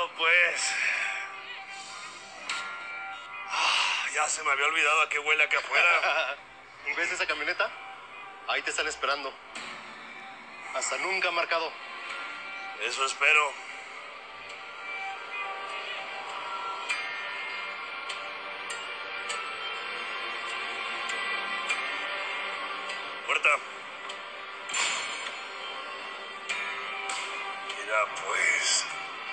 pues. Ya se me había olvidado a qué huele aquí afuera. ¿Ves esa camioneta? Ahí te están esperando. Hasta nunca marcado. Eso espero. Puerta. Mira, pues.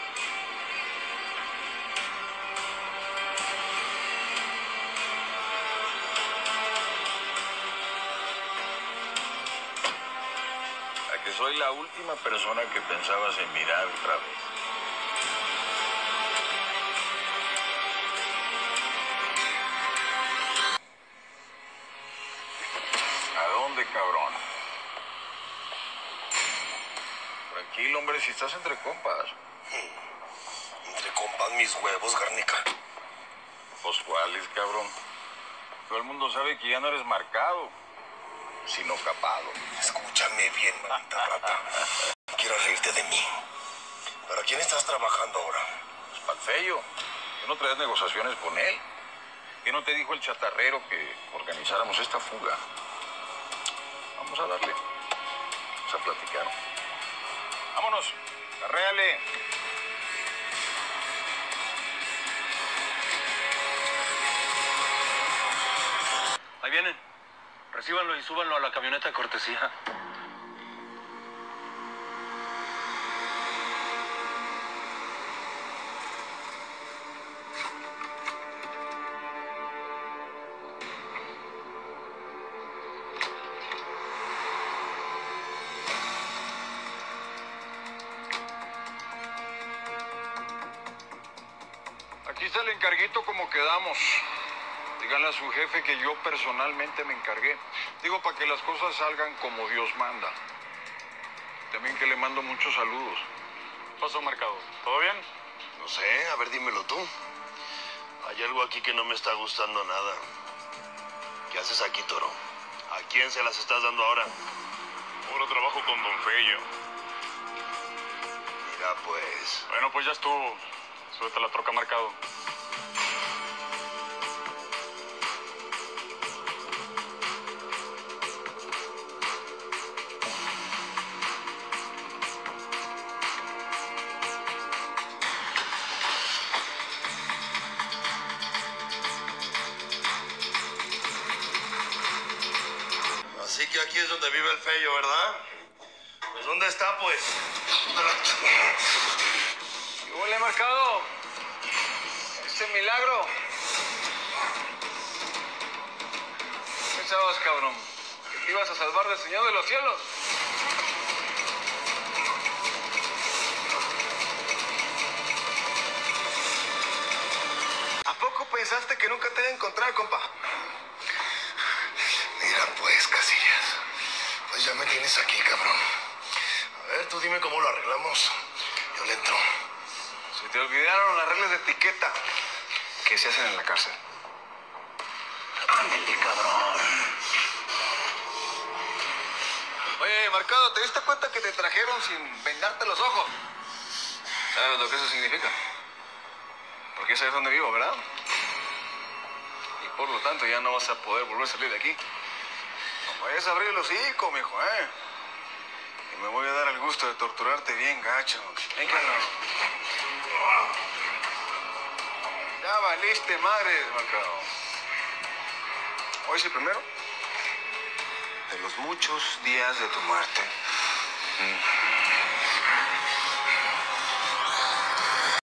A que soy la última persona que pensabas en mirar otra vez. ¿A dónde, cabrón? Tranquilo, hombre, si estás entre compas. Entre compas mis huevos, Garnica. Pues cuáles, cabrón. Todo el mundo sabe que ya no eres marcado, sino capado. Escúchame bien, maldita rata. No quiero reírte de mí. ¿Para quién estás trabajando ahora? Pues pa'l Feyo. ¿Qué no traes negociaciones con él? ¿Qué no te dijo el chatarrero que organizáramos esta fuga? Vamos a darle. Vamos a platicar. Vámonos. Arréale. Ahí vienen. Recíbanlo y súbanlo a la camioneta cortesía. Aquí está el encarguito como quedamos. Díganle a su jefe que yo personalmente me encargué. Digo, para que las cosas salgan como Dios manda. También que le mando muchos saludos. ¿Qué pasó, Marcado? ¿Todo bien? No sé, a ver, dímelo tú. Hay algo aquí que no me está gustando nada. ¿Qué haces aquí, Toro? ¿A quién se las estás dando ahora? Puro trabajo con Don Feyo. Mira, pues. Bueno, pues ya estuvo. Súbete la troca, Marcado. Así que aquí es donde vive el Feyo, ¿verdad? Pues ¿dónde está, pues? ¿Qué huele, Marcado? Ese milagro. ¿Qué pensabas, cabrón? ¿Que te ibas a salvar del Señor de los cielos? ¿A poco pensaste que nunca te iba a encontrar, compa? Mira, pues, Casillas. Pues ya me tienes aquí, cabrón. A ver, tú dime cómo lo arreglamos. Yo le entro. Se te olvidaron las reglas de etiqueta que se hacen en la cárcel. Ándale, cabrón. Oye, Marcado, ¿te diste cuenta que te trajeron sin vendarte los ojos? ¿Sabes lo que eso significa? Porque sabes dónde vivo, ¿verdad? Y por lo tanto ya no vas a poder volver a salir de aquí. No vayas a abrir el hocico, mijo, ¿eh? Y me voy a dar el gusto de torturarte bien, gacho. Venga, ya valiste madre, Marcado. Hoy es el primero de los muchos días de tu muerte.